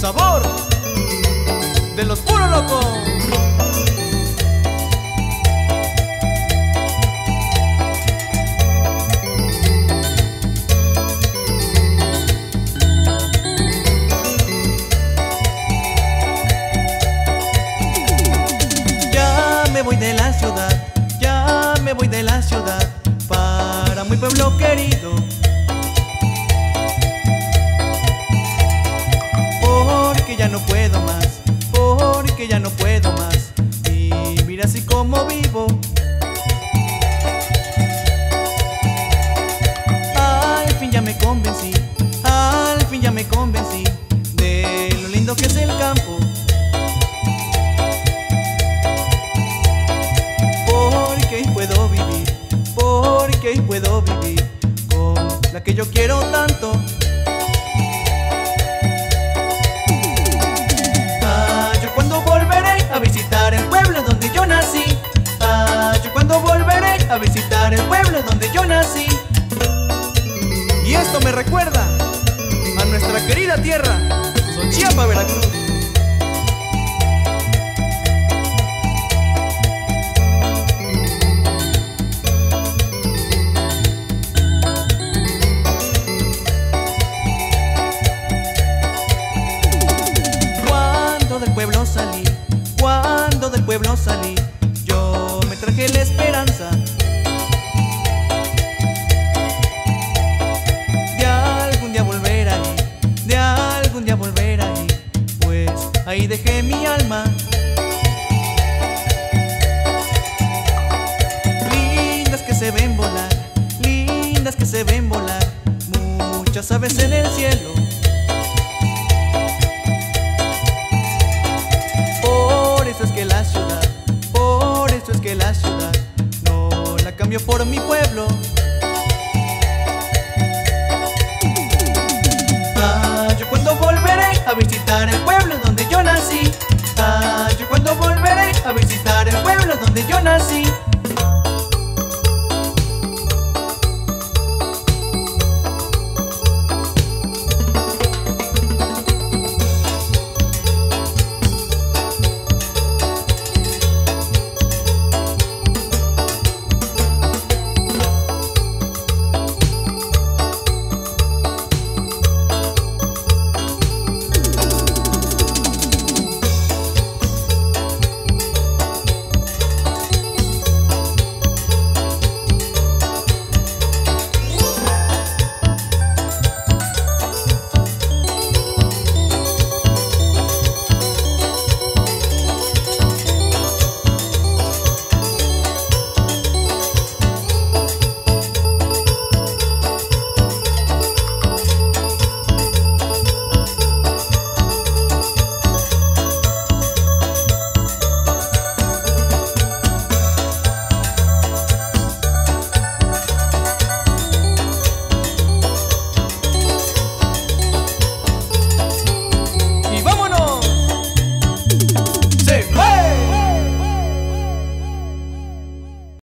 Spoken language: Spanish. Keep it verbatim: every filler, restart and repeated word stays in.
sabor de los puros locos. Ya me voy de la ciudad, ya me voy de la ciudad para mi pueblo querido. Porque ya no puedo más, porque ya no puedo más vivir así como vivo. Al fin ya me convencí, al fin ya me convencí de lo lindo que es el campo. Porque hoy puedo vivir, porque hoy puedo vivir con la que yo quiero tanto. A visitar el pueblo donde yo nací. Ah, yo cuando volveré a visitar el pueblo donde yo nací. Y esto me recuerda a nuestra querida tierra, Xochiapa, Veracruz. Cuando del pueblo salí, cuando del pueblo salí, yo me traje la esperanza de algún día volver ahí, de algún día volver ahí, pues ahí dejé mi alma. Lindas que se ven volar, lindas que se ven volar, muchas aves en el cielo. Por eso es que la ciudad, por eso es que la ciudad no la cambio por mi pueblo. Ah, yo cuando volveré a visitar el pueblo donde yo nací. Ah, yo cuando volveré a visitar el pueblo donde yo nací.